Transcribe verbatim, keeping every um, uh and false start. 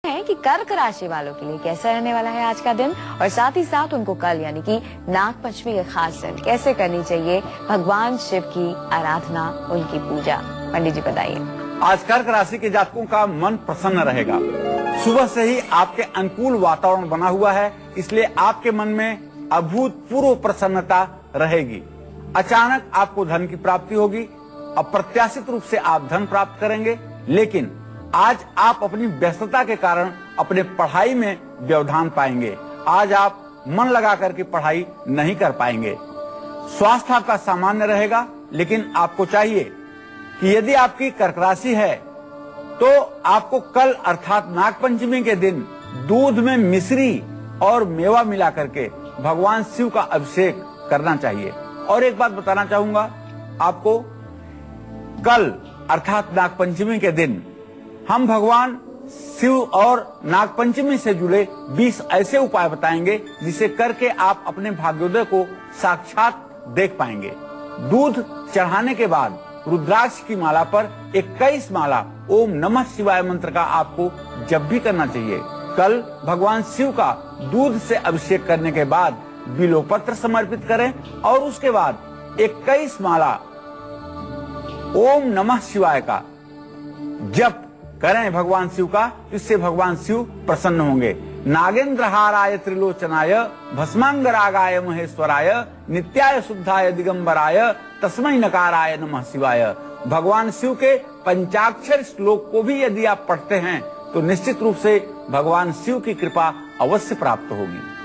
है कि कर्क राशि वालों के लिए कैसा रहने वाला है आज का दिन, और साथ ही साथ उनको कल यानी कि नाग पंचमी के खास दिन कैसे करनी चाहिए भगवान शिव की आराधना, उनकी पूजा। पंडित जी बताइए। आज कर्क राशि के जातकों का मन प्रसन्न रहेगा। सुबह से ही आपके अनुकूल वातावरण बना हुआ है, इसलिए आपके मन में अभूतपूर्व प्रसन्नता रहेगी। अचानक आपको धन की प्राप्ति होगी, अप्रत्याशित रूप से आप धन प्राप्त करेंगे, लेकिन आज आप अपनी व्यस्तता के कारण अपने पढ़ाई में व्यवधान पाएंगे। आज आप मन लगा करके पढ़ाई नहीं कर पाएंगे। स्वास्थ्य आपका सामान्य रहेगा, लेकिन आपको चाहिए कि यदि आपकी कर्क राशि है तो आपको कल अर्थात नागपंचमी के दिन दूध में मिश्री और मेवा मिला करके भगवान शिव का अभिषेक करना चाहिए। और एक बात बताना चाहूंगा आपको, कल अर्थात नागपंचमी के दिन हम भगवान शिव और नागपंचमी से जुड़े बीस ऐसे उपाय बताएंगे जिसे करके आप अपने भाग्योदय को साक्षात देख पाएंगे। दूध चढ़ाने के बाद रुद्राक्ष की माला पर इक्कीस माला ओम नमः शिवाय मंत्र का आपको जब भी करना चाहिए। कल भगवान शिव का दूध से अभिषेक करने के बाद बिल्वपत्र समर्पित करें और उसके बाद इक्कीस माला ओम नमः शिवाय का जप करें भगवान शिव का, इससे भगवान शिव प्रसन्न होंगे। नागेंद्रहाराय त्रिलोचनाय भस्मांगरागाय महेश्वराय नित्याय शुद्धाय दिगंबराय तस्मै नकाराय नमः शिवाय। भगवान शिव के पंचाक्षर श्लोक को भी यदि आप पढ़ते हैं तो निश्चित रूप से भगवान शिव की कृपा अवश्य प्राप्त होगी।